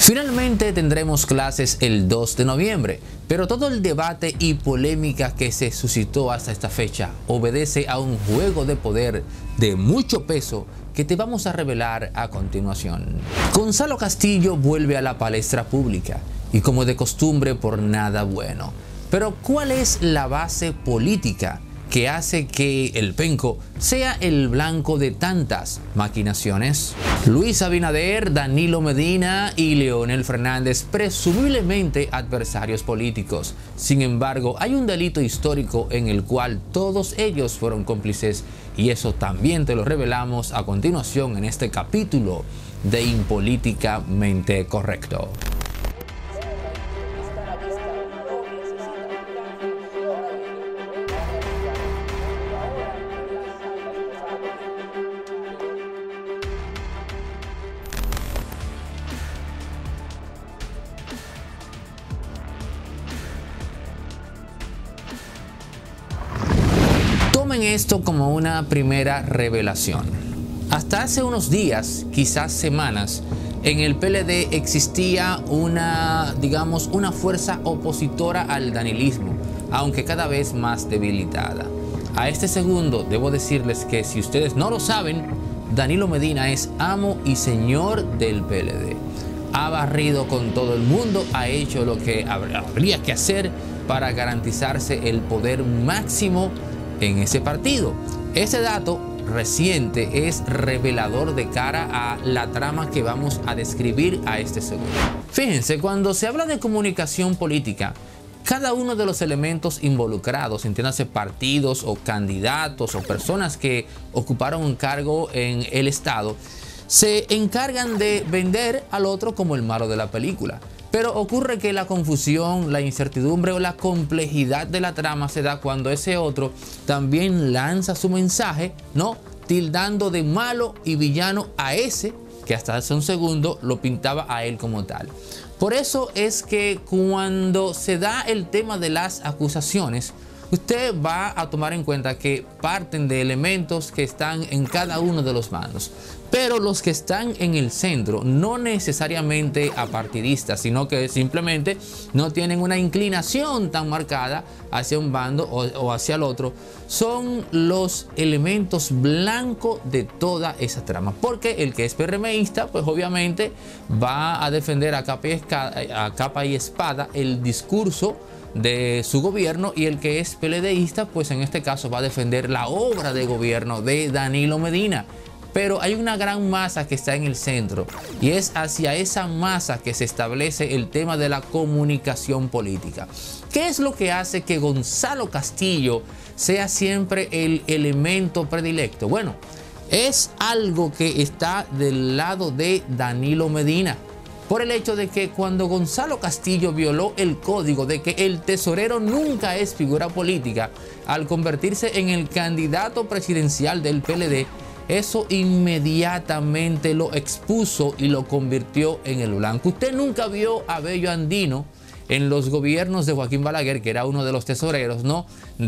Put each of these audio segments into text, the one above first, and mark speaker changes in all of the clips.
Speaker 1: Finalmente tendremos clases el 2 de noviembre, pero todo el debate y polémica que se suscitó hasta esta fecha obedece a un juego de poder de mucho peso que te vamos a revelar a continuación. Gonzalo Castillo vuelve a la palestra pública y como de costumbre por nada bueno. Pero ¿cuál es la base política que hace que el penco sea el blanco de tantas maquinaciones? Luis Abinader, Danilo Medina y Leonel Fernández, presumiblemente adversarios políticos. Sin embargo, hay un delito histórico en el cual todos ellos fueron cómplices y eso también te lo revelamos a continuación en este capítulo de Impolíticamente Correcto. Tomen esto como una primera revelación. Hasta hace unos días, quizás semanas, en el PLD existía una fuerza opositora al danilismo, aunque cada vez más debilitada. A este segundo debo decirles que si ustedes no lo saben, Danilo Medina es amo y señor del PLD. Ha barrido con todo el mundo, ha hecho lo que habría que hacer para garantizarse el poder máximo en ese partido. Ese dato reciente es revelador de cara a la trama que vamos a describir a este segundo. Fíjense, cuando se habla de comunicación política, cada uno de los elementos involucrados, entiéndase partidos o candidatos o personas que ocuparon un cargo en el Estado, se encargan de vender al otro como el malo de la película. Pero ocurre que la confusión, la incertidumbre o la complejidad de la trama se da cuando ese otro también lanza su mensaje, ¿no? Tildando de malo y villano a ese que hasta hace un segundo lo pintaba a él como tal. Por eso es que cuando se da el tema de las acusaciones, usted va a tomar en cuenta que parten de elementos que están en cada uno de los bandos. Pero los que están en el centro, no necesariamente apartidistas, sino que simplemente no tienen una inclinación tan marcada hacia un bando o hacia el otro, son los elementos blancos de toda esa trama. Porque el que es PRMista, pues obviamente va a defender a capa y espada el discurso de su gobierno, y el que es PLDista, pues en este caso va a defender la obra de gobierno de Danilo Medina. Pero hay una gran masa que está en el centro y es hacia esa masa que se establece el tema de la comunicación política. ¿Qué es lo que hace que Gonzalo Castillo sea siempre el elemento predilecto? Bueno, es algo que está del lado de Danilo Medina, por el hecho de que cuando Gonzalo Castillo violó el código de que el tesorero nunca es figura política, al convertirse en el candidato presidencial del PLD, eso inmediatamente lo expuso y lo convirtió en el blanco. Usted nunca vio a Bello Andino en los gobiernos de Joaquín Balaguer, que era uno de los tesoreros, ¿no?,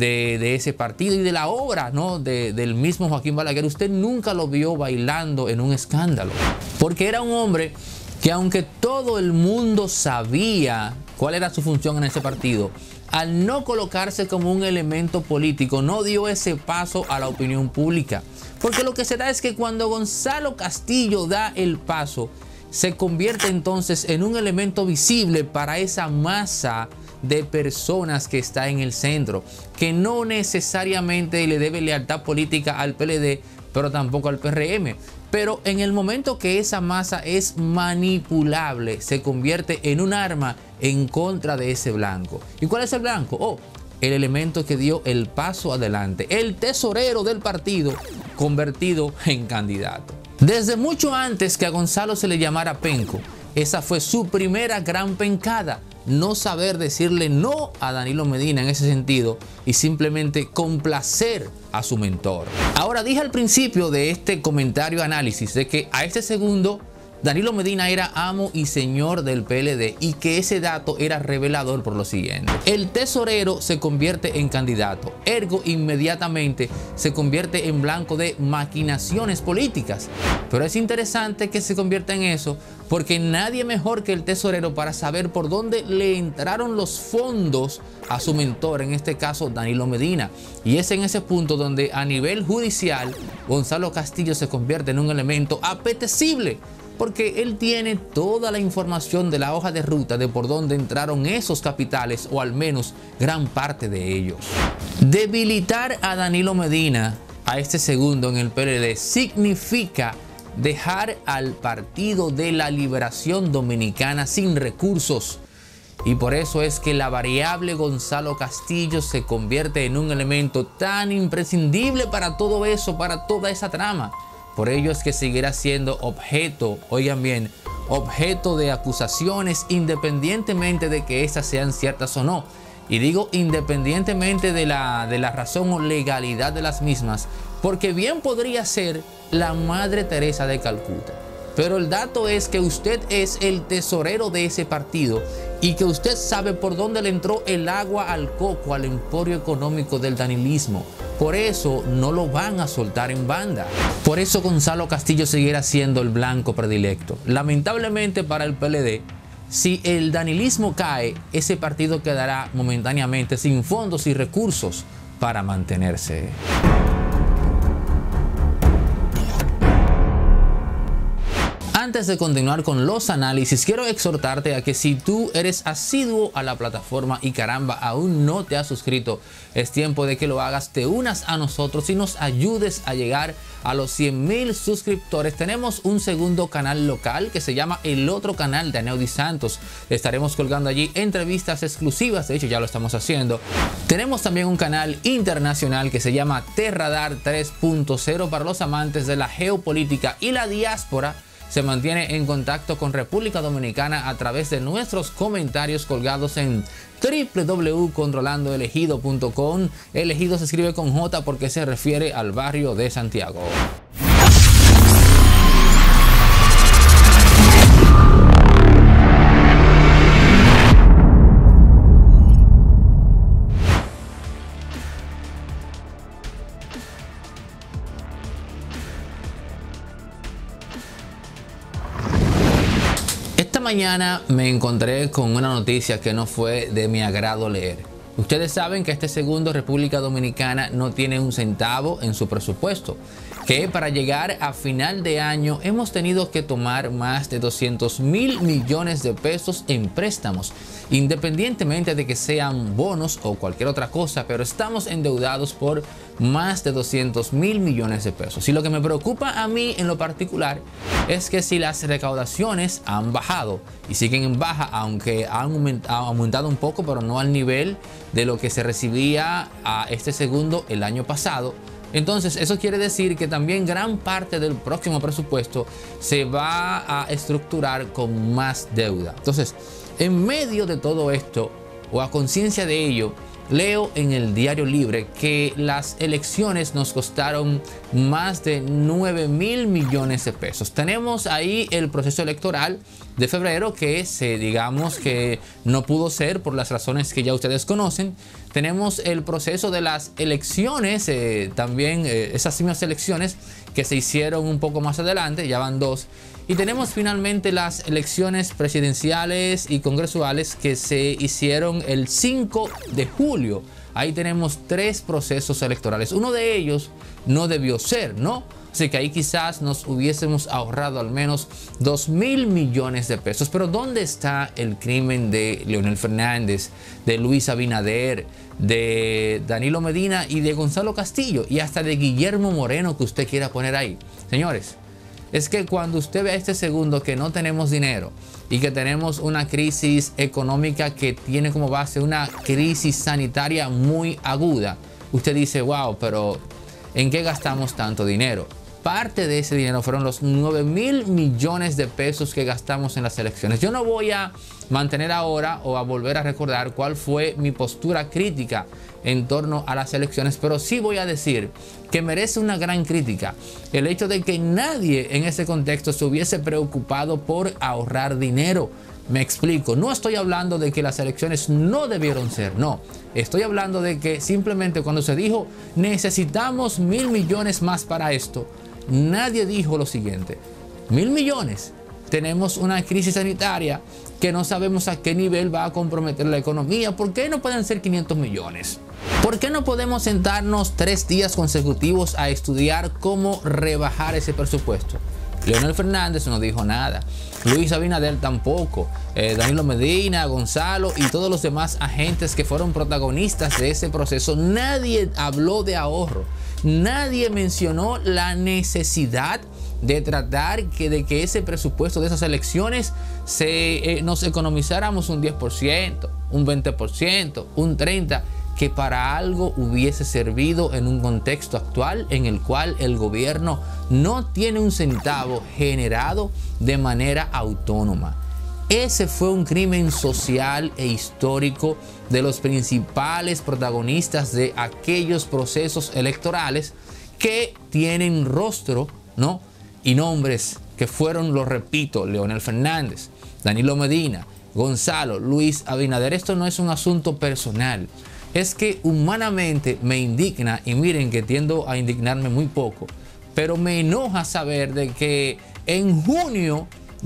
Speaker 1: de ese partido y de la obra, ¿no?, del mismo Joaquín Balaguer. Usted nunca lo vio bailando en un escándalo, porque era un hombre que, aunque todo el mundo sabía cuál era su función en ese partido, al no colocarse como un elemento político, no dio ese paso a la opinión pública. Porque lo que se da es que cuando Gonzalo Castillo da el paso, se convierte entonces en un elemento visible para esa masa de personas que está en el centro, que no necesariamente le debe lealtad política al PLD, pero tampoco al PRM. Pero en el momento que esa masa es manipulable, se convierte en un arma en contra de ese blanco. ¿Y cuál es el blanco? El elemento que dio el paso adelante, el tesorero del partido convertido en candidato. Desde mucho antes que a Gonzalo se le llamara penco, esa fue su primera gran pencada, no saber decirle no a Danilo Medina en ese sentido y simplemente complacer a su mentor. Ahora, dije al principio de este comentario análisis de que a este segundo Danilo Medina era amo y señor del PLD y que ese dato era revelador por lo siguiente. El tesorero se convierte en candidato, ergo inmediatamente se convierte en blanco de maquinaciones políticas. Pero es interesante que se convierta en eso porque nadie mejor que el tesorero para saber por dónde le entraron los fondos a su mentor, en este caso Danilo Medina. Y es en ese punto donde a nivel judicial Gonzalo Castillo se convierte en un elemento apetecible, porque él tiene toda la información de la hoja de ruta de por dónde entraron esos capitales, o al menos gran parte de ellos. Debilitar a Danilo Medina, a este segundo en el PLD, significa dejar al Partido de la Liberación Dominicana sin recursos. Y por eso es que la variable Gonzalo Castillo se convierte en un elemento tan imprescindible para todo eso, para toda esa trama. Por ello es que seguirá siendo objeto, oigan bien, objeto de acusaciones independientemente de que estas sean ciertas o no. Y digo independientemente de la razón o legalidad de las mismas, porque bien podría ser la Madre Teresa de Calcuta. Pero el dato es que usted es el tesorero de ese partido y que usted sabe por dónde le entró el agua al coco, al emporio económico del danilismo. Por eso no lo van a soltar en banda. Por eso Gonzalo Castillo seguirá siendo el blanco predilecto. Lamentablemente para el PLD, si el danilismo cae, ese partido quedará momentáneamente sin fondos y recursos para mantenerse. Antes de continuar con los análisis, quiero exhortarte a que si tú eres asiduo a la plataforma y caramba, aún no te has suscrito, es tiempo de que lo hagas, te unas a nosotros y nos ayudes a llegar a los 100,000 suscriptores. Tenemos un segundo canal local que se llama El Otro Canal de Aneudi Santos. Estaremos colgando allí entrevistas exclusivas, de hecho ya lo estamos haciendo. Tenemos también un canal internacional que se llama Terradar 3.0 para los amantes de la geopolítica y la diáspora. Se mantiene en contacto con República Dominicana a través de nuestros comentarios colgados en www.controlandoelegido.com. Elegido se escribe con J porque se refiere al barrio de Santiago. Esta mañana me encontré con una noticia que no fue de mi agrado leer. Ustedes saben que este segundo, República Dominicana, no tiene un centavo en su presupuesto, que para llegar a final de año hemos tenido que tomar más de 200,000 millones de pesos en préstamos, independientemente de que sean bonos o cualquier otra cosa, pero estamos endeudados por más de 200,000 millones de pesos. Y lo que me preocupa a mí en lo particular es que si las recaudaciones han bajado y siguen en baja, aunque han aumentado un poco, pero no al nivel de lo que se recibía a este segundo el año pasado, entonces eso quiere decir que también gran parte del próximo presupuesto se va a estructurar con más deuda. Entonces, en medio de todo esto, o a conciencia de ello, leo en el Diario Libre que las elecciones nos costaron más de 9,000 millones de pesos. Tenemos ahí el proceso electoral de febrero que digamos que no pudo ser por las razones que ya ustedes conocen. Tenemos el proceso de las elecciones, también esas mismas elecciones que se hicieron un poco más adelante, ya van 2. Y tenemos finalmente las elecciones presidenciales y congresuales que se hicieron el 5 de julio. Ahí tenemos 3 procesos electorales. Uno de ellos no debió ser, ¿no? Así que ahí quizás nos hubiésemos ahorrado al menos 2,000 millones de pesos. Pero ¿dónde está el crimen de Leonel Fernández, de Luis Abinader, de Danilo Medina y de Gonzalo Castillo? Y hasta de Guillermo Moreno que usted quiera poner ahí. Señores, es que cuando usted ve a este segundo que no tenemos dinero y que tenemos una crisis económica que tiene como base una crisis sanitaria muy aguda, usted dice, wow, pero ¿en qué gastamos tanto dinero? Parte de ese dinero fueron los 9,000 millones de pesos que gastamos en las elecciones. Yo no voy a mantener ahora o a volver a recordar cuál fue mi postura crítica en torno a las elecciones, pero sí voy a decir que merece una gran crítica el hecho de que nadie en ese contexto se hubiese preocupado por ahorrar dinero. Me explico, no estoy hablando de que las elecciones no debieron ser, no. Estoy hablando de que simplemente cuando se dijo necesitamos 1.000 millones más para esto, nadie dijo lo siguiente: 1.000 millones. Tenemos una crisis sanitaria que no sabemos a qué nivel va a comprometer la economía. ¿Por qué no pueden ser 500 millones? ¿Por qué no podemos sentarnos 3 días consecutivos a estudiar cómo rebajar ese presupuesto? Leonel Fernández no dijo nada. Luis Abinader tampoco. Danilo Medina, Gonzalo y todos los demás agentes que fueron protagonistas de ese proceso. Nadie habló de ahorro. Nadie mencionó la necesidad de tratar de que ese presupuesto de esas elecciones nos economizáramos un 10%, un 20%, un 30%, que para algo hubiese servido en un contexto actual en el cual el gobierno no tiene un centavo generado de manera autónoma. Ese fue un crimen social e histórico de los principales protagonistas de aquellos procesos electorales que tienen rostro, ¿no?, y nombres que fueron, lo repito, Leonel Fernández, Danilo Medina, Gonzalo, Luis Abinader. Esto no es un asunto personal. Es que humanamente me indigna, y miren que tiendo a indignarme muy poco, pero me enoja saber de que en junio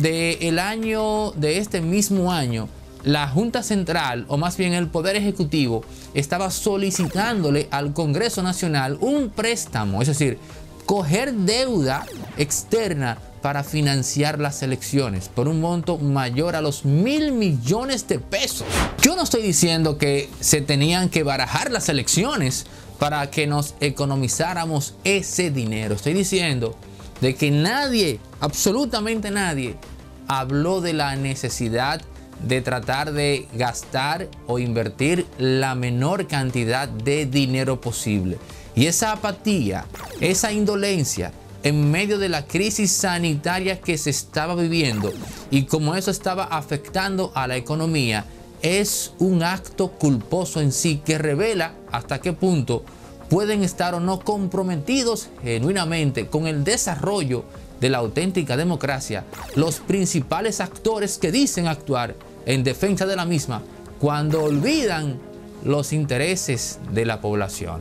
Speaker 1: de este mismo año, la Junta Central, o más bien el Poder Ejecutivo, estaba solicitándole al Congreso Nacional un préstamo, es decir, coger deuda externa para financiar las elecciones por un monto mayor a los 1.000 millones de pesos. Yo no estoy diciendo que se tenían que barajar las elecciones para que nos economizáramos ese dinero. Estoy diciendo de que nadie, absolutamente nadie, habló de la necesidad de tratar de gastar o invertir la menor cantidad de dinero posible. Y esa apatía, esa indolencia en medio de la crisis sanitaria que se estaba viviendo y como eso estaba afectando a la economía, es un acto culposo en sí que revela hasta qué punto pueden estar o no comprometidos genuinamente con el desarrollo de la auténtica democracia los principales actores que dicen actuar en defensa de la misma cuando olvidan los intereses de la población.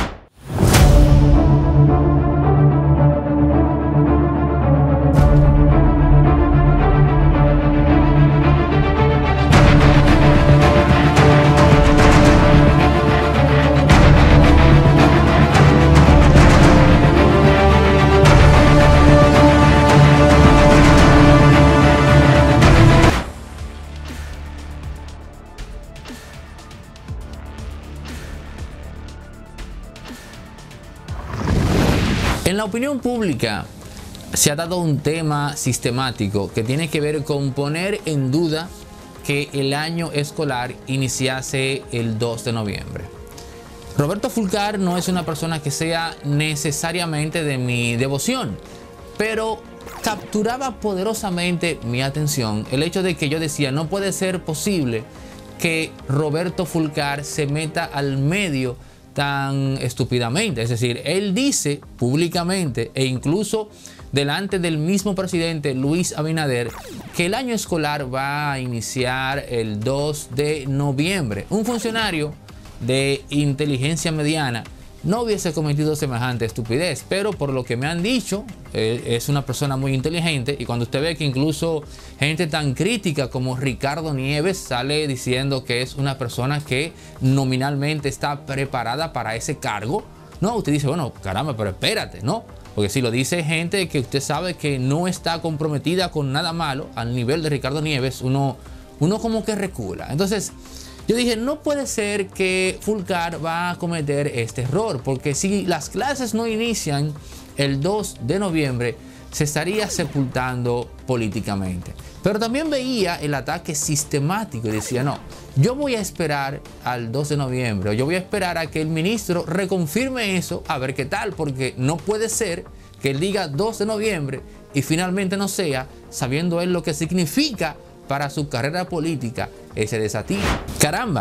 Speaker 1: En la opinión pública se ha dado un tema sistemático que tiene que ver con poner en duda que el año escolar iniciase el 2 de noviembre. Roberto Fulcar no es una persona que sea necesariamente de mi devoción, pero capturaba poderosamente mi atención el hecho de que yo decía: no puede ser posible que Roberto Fulcar se meta al medio tan estúpidamente. Es decir, él dice públicamente e incluso delante del mismo presidente Luis Abinader que el año escolar va a iniciar el 2 de noviembre. Un funcionario de inteligencia mediana no hubiese cometido semejante estupidez, pero por lo que me han dicho, es una persona muy inteligente, y cuando usted ve que incluso gente tan crítica como Ricardo Nieves sale diciendo que es una persona que nominalmente está preparada para ese cargo, no, usted dice, bueno, caramba, pero espérate, ¿no? Porque si lo dice gente que usted sabe que no está comprometida con nada malo al nivel de Ricardo Nieves, uno como que recula. Entonces, yo dije, no puede ser que Fulcar va a cometer este error, porque si las clases no inician el 2 de noviembre, se estaría sepultando políticamente. Pero también veía el ataque sistemático y decía, no, yo voy a esperar al 2 de noviembre, o yo voy a esperar a que el ministro reconfirme eso, a ver qué tal, porque no puede ser que él diga 2 de noviembre y finalmente no sea, sabiendo él lo que significa para su carrera política ese desatino. Caramba,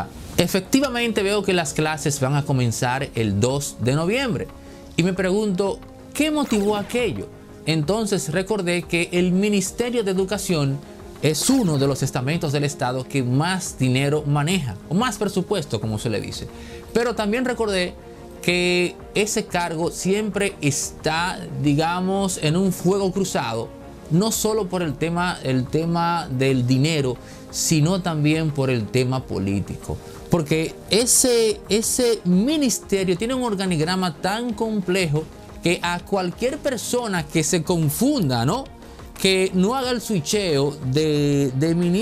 Speaker 1: Efectivamente veo que las clases van a comenzar el 2 de noviembre y me pregunto, ¿qué motivó aquello? Entonces recordé que el Ministerio de Educación es uno de los estamentos del Estado que más dinero maneja, o más presupuesto, como se le dice. Pero también recordé que ese cargo siempre está, digamos, en un fuego cruzado, no solo por el tema del dinero, sino también por el tema político. Porque ese ministerio tiene un organigrama tan complejo que a cualquier persona que se confunda, ¿no?, que no haga el switcheo de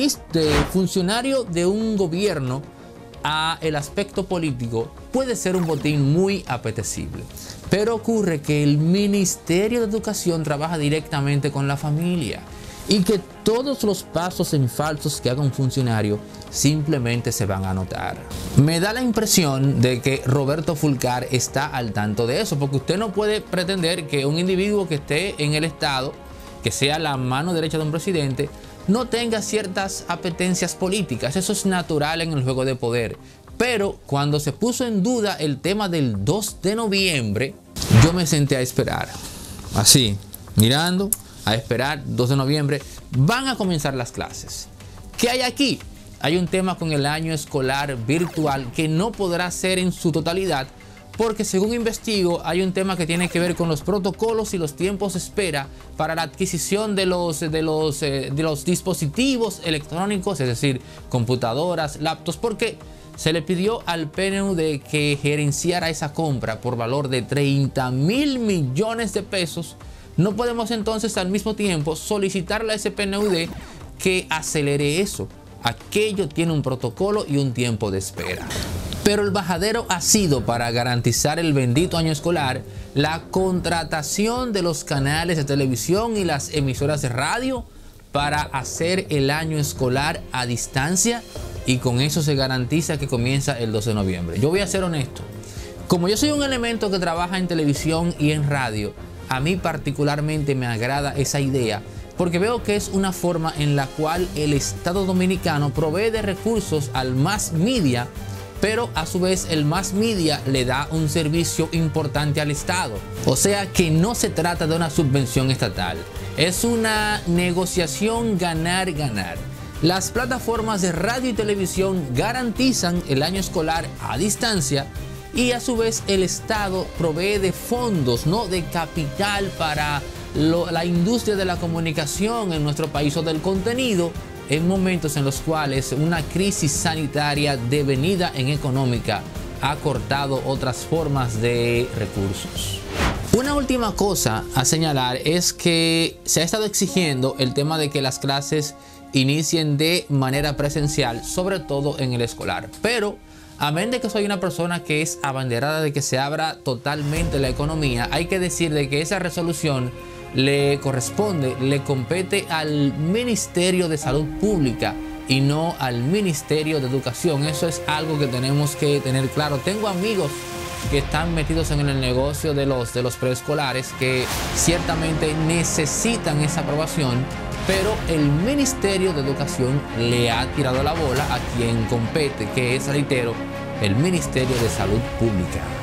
Speaker 1: funcionario de un gobierno a el aspecto político, puede ser un botín muy apetecible. Pero ocurre que el Ministerio de Educación trabaja directamente con la familia y que todos los pasos en falsos que haga un funcionario simplemente se van a notar. Me da la impresión de que Roberto Fulcar está al tanto de eso, porque usted no puede pretender que un individuo que esté en el Estado, que sea la mano derecha de un presidente, no tenga ciertas apetencias políticas. Eso es natural en el juego de poder. Pero cuando se puso en duda el tema del 2 de noviembre, yo me senté a esperar. Así, mirando, a esperar, 2 de noviembre, van a comenzar las clases. ¿Qué hay aquí? Hay un tema con el año escolar virtual que no podrá ser en su totalidad, porque según investigo hay un tema que tiene que ver con los protocolos y los tiempos de espera para la adquisición de los dispositivos electrónicos, es decir, computadoras, laptops, porque se le pidió al PNUD que gerenciara esa compra por valor de 30.000 millones de pesos. No podemos entonces al mismo tiempo solicitarle a ese PNUD que acelere eso. Aquello tiene un protocolo y un tiempo de espera. Pero el bajadero ha sido, para garantizar el bendito año escolar, la contratación de los canales de televisión y las emisoras de radio para hacer el año escolar a distancia, y con eso se garantiza que comienza el 2 de noviembre. Yo voy a ser honesto. Como yo soy un elemento que trabaja en televisión y en radio, a mí particularmente me agrada esa idea, porque veo que es una forma en la cual el Estado Dominicano provee de recursos al mass media, pero a su vez el mass media le da un servicio importante al Estado. O sea que no se trata de una subvención estatal, es una negociación ganar-ganar. Las plataformas de radio y televisión garantizan el año escolar a distancia y a su vez el Estado provee de fondos, ¿no?, de capital para la industria de la comunicación en nuestro país, o del contenido, en momentos en los cuales una crisis sanitaria devenida en económica ha cortado otras formas de recursos. Una última cosa a señalar es que se ha estado exigiendo el tema de que las clases inicien de manera presencial, sobre todo en el escolar. Pero, amén de que soy una persona que es abanderada de que se abra totalmente la economía, hay que decir de que esa resolución le compete al Ministerio de Salud Pública y no al Ministerio de Educación. Eso es algo que tenemos que tener claro. Tengo amigos que están metidos en el negocio de los preescolares que ciertamente necesitan esa aprobación, pero el Ministerio de Educación le ha tirado la bola a quien compete, que es, reitero, el Ministerio de Salud Pública.